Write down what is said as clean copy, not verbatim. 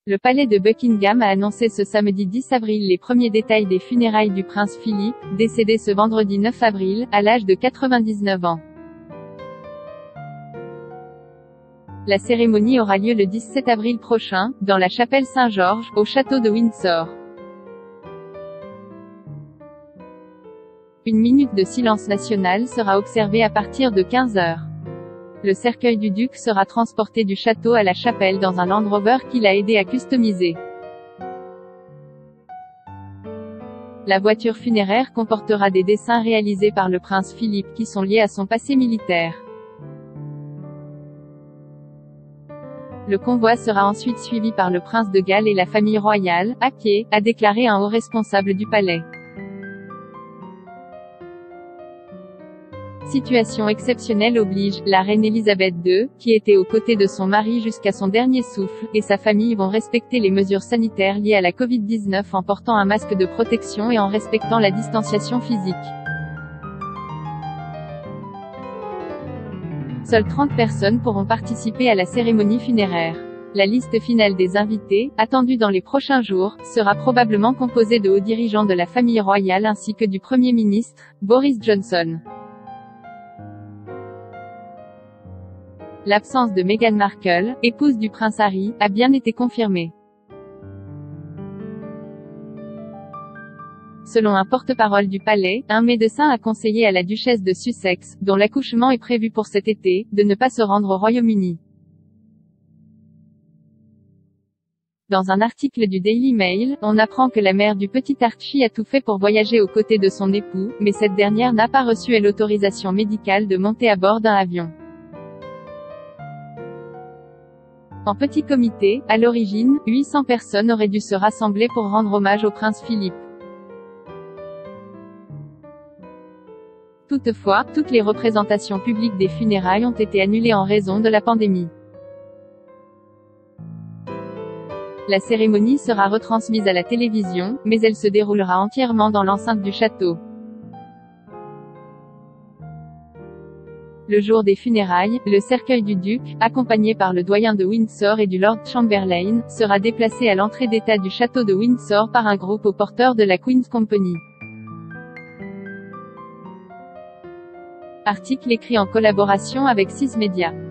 Le palais de Buckingham a annoncé ce samedi 10 avril les premiers détails des funérailles du prince Philippe, décédé ce vendredi 9 avril, à l'âge de 99 ans. La cérémonie aura lieu le 17 avril prochain, dans la chapelle Saint-Georges, au château de Windsor. Une minute de silence national sera observée à partir de 15 h. Le cercueil du duc sera transporté du château à la chapelle dans un Land Rover qu'il a aidé à customiser. La voiture funéraire comportera des dessins réalisés par le prince Philippe qui sont liés à son passé militaire. Le convoi sera ensuite suivi par le prince de Galles et la famille royale, à pied, a déclaré un haut responsable du palais. Situation exceptionnelle oblige, la reine Elisabeth II, qui était aux côtés de son mari jusqu'à son dernier souffle, et sa famille vont respecter les mesures sanitaires liées à la Covid-19 en portant un masque de protection et en respectant la distanciation physique. Seules 30 personnes pourront participer à la cérémonie funéraire. La liste finale des invités, attendue dans les prochains jours, sera probablement composée de hauts dirigeants de la famille royale ainsi que du Premier ministre, Boris Johnson. L'absence de Meghan Markle, épouse du prince Harry, a bien été confirmée. Selon un porte-parole du palais, un médecin a conseillé à la duchesse de Sussex, dont l'accouchement est prévu pour cet été, de ne pas se rendre au Royaume-Uni. Dans un article du Daily Mail, on apprend que la mère du petit Archie a tout fait pour voyager aux côtés de son époux, mais cette dernière n'a pas reçu l'autorisation médicale de monter à bord d'un avion. En petit comité, à l'origine, 800 personnes auraient dû se rassembler pour rendre hommage au prince Philippe. Toutefois, toutes les représentations publiques des funérailles ont été annulées en raison de la pandémie. La cérémonie sera retransmise à la télévision, mais elle se déroulera entièrement dans l'enceinte du château. Le jour des funérailles, le cercueil du duc, accompagné par le doyen de Windsor et du Lord Chamberlain, sera déplacé à l'entrée d'état du château de Windsor par un groupe aux porteurs de la Queen's Company. Article écrit en collaboration avec 6 médias.